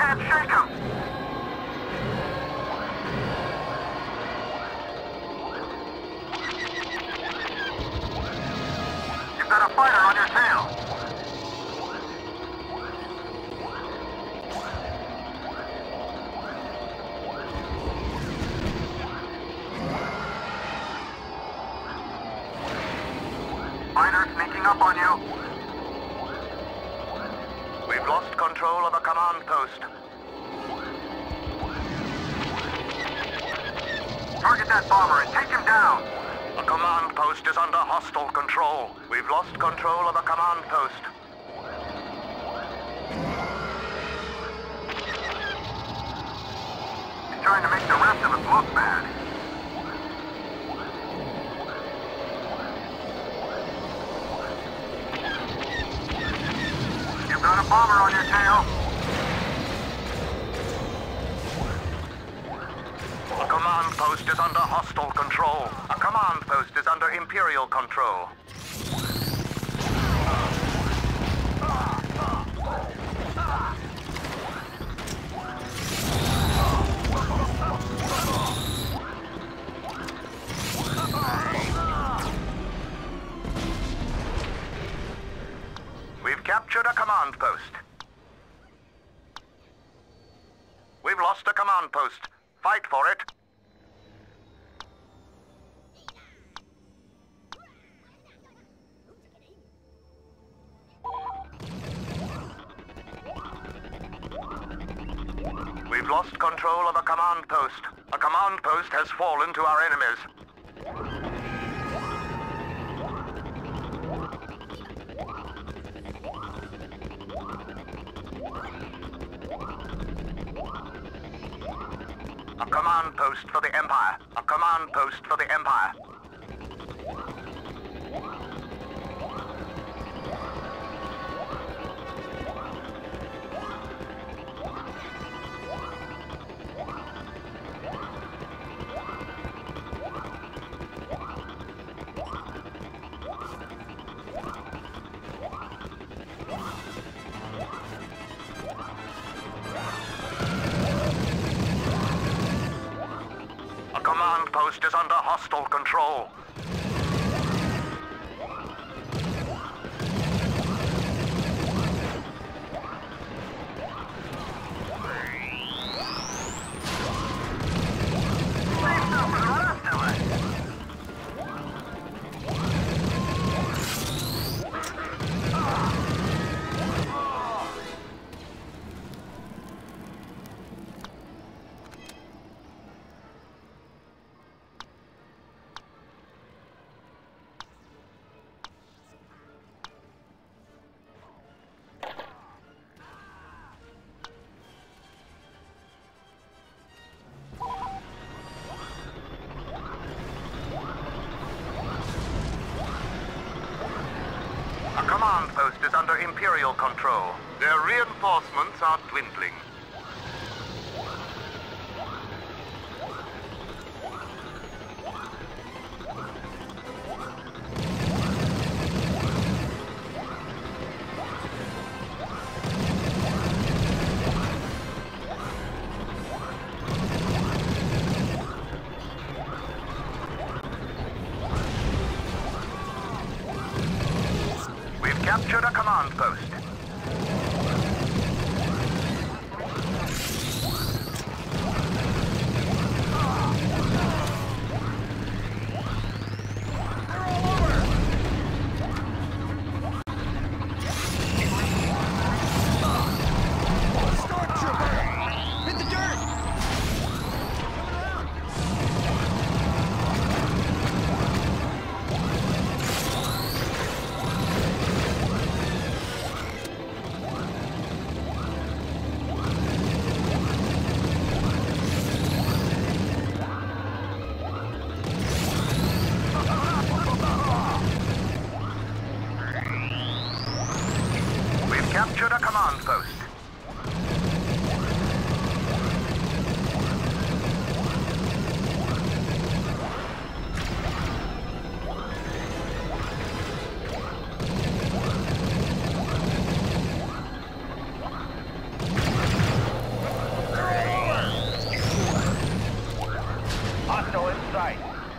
Try and shake him! You've got a fighter on your tail! Fighter sneaking up on you! We've lost control of a command post. Target that bomber and take him down! A command post is under hostile control. We've lost control of a command post. He's trying to make the rest of us look bad. You've got a bomber on your tail. A command post is under hostile control. A command post is under Imperial control. We've captured a command post. We've lost a command post. Fight for it. We've lost control of a command post. A command post has fallen to our enemies. A command post for the Empire. A command post for the Empire. A command post is under hostile control. A command post is under Imperial control. Their reinforcements are dwindling. We've captured a command post. Hostile in sight.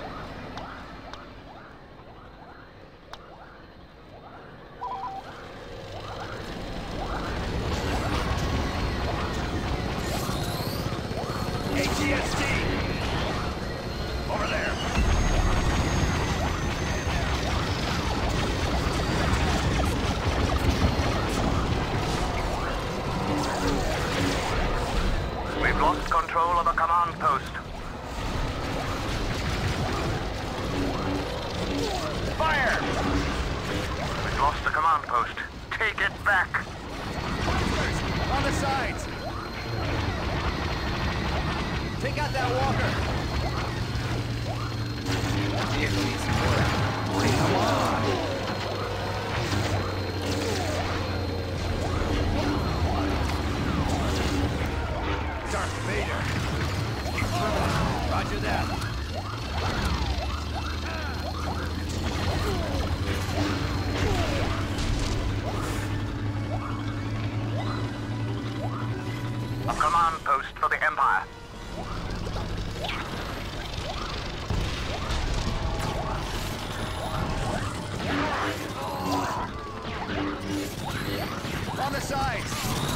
ATST! Over there! We've lost control of the command post. Fire! We've lost the command post. Take it back. On the sides! Take out that walker! That vehicle needs some work. Come on! Darth Vader! Roger that! A command post for the Empire. On the sides!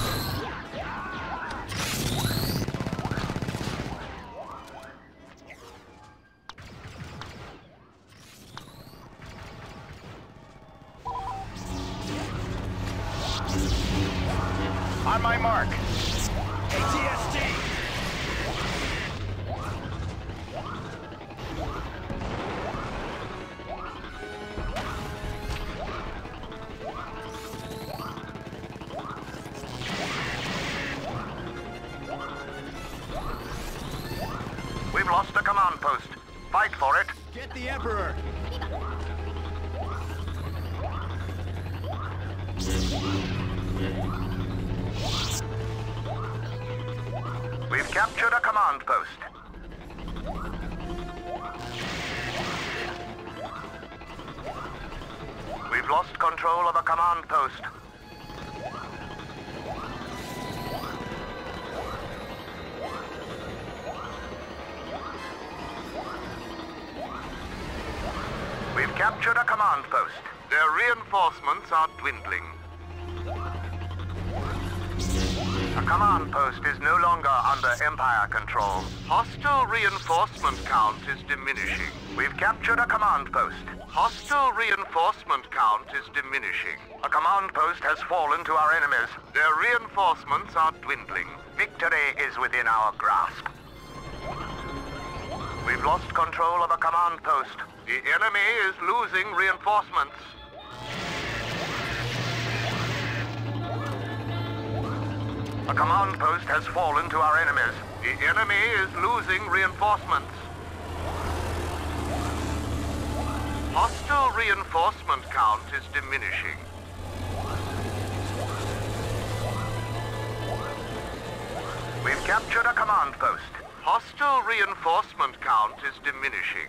On my mark. ATST! We've lost the command post. Fight for it. Get the Emperor! We've captured a command post. We've lost control of a command post. We've captured a command post. Their reinforcements are dwindling. A command post is no longer under Empire control. Hostile reinforcement count is diminishing. We've captured a command post. Hostile reinforcement count is diminishing. A command post has fallen to our enemies. Their reinforcements are dwindling. Victory is within our grasp. We've lost control of a command post. The enemy is losing reinforcements. A command post has fallen to our enemies. The enemy is losing reinforcements. Hostile reinforcement count is diminishing. We've captured a command post. Hostile reinforcement count is diminishing.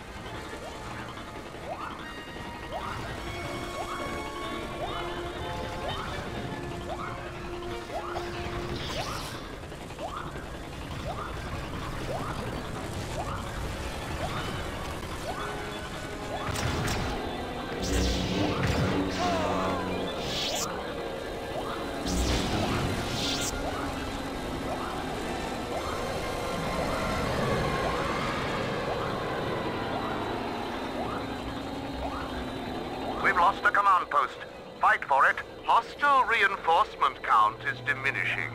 We've lost a command post. Fight for it. Hostile reinforcement count is diminishing.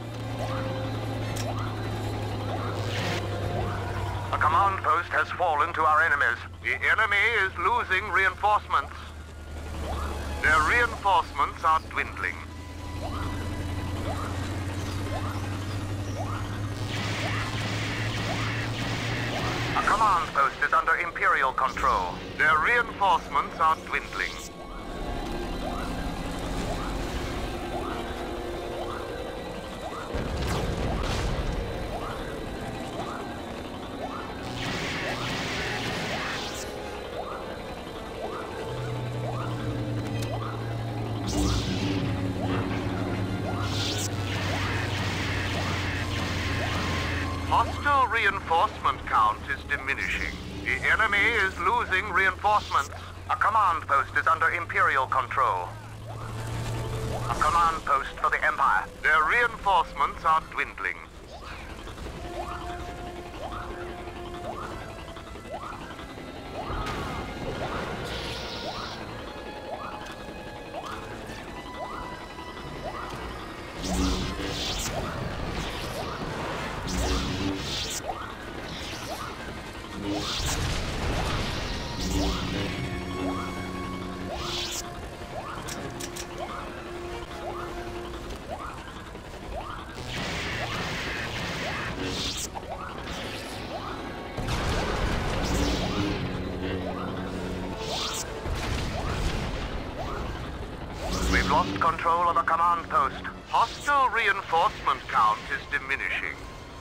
A command post has fallen to our enemies. The enemy is losing reinforcements. Their reinforcements are dwindling. A command post is under Imperial control. Their reinforcements are dwindling. Hostile reinforcement count is diminishing. The enemy is losing reinforcements. A command post is under Imperial control. A command post for the Empire. Their reinforcements are dwindling. We've lost control of a command post. Hostile reinforcement count is diminishing.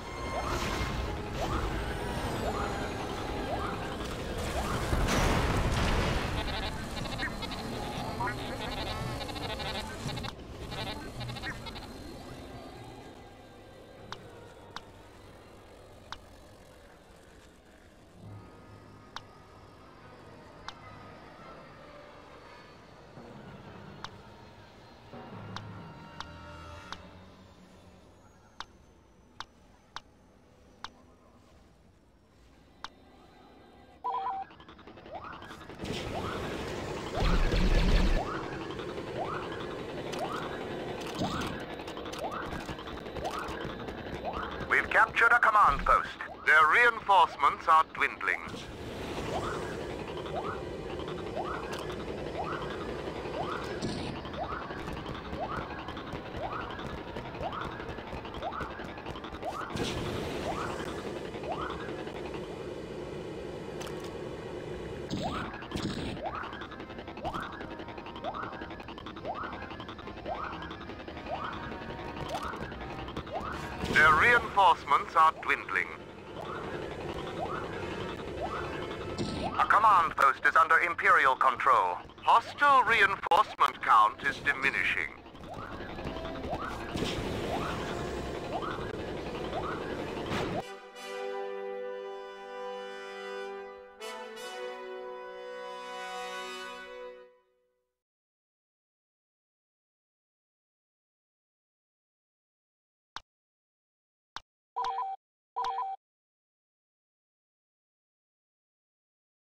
We've captured a command post. Their reinforcements are dwindling. Their reinforcements are dwindling. A command post is under Imperial control. Hostile reinforcement count is diminishing.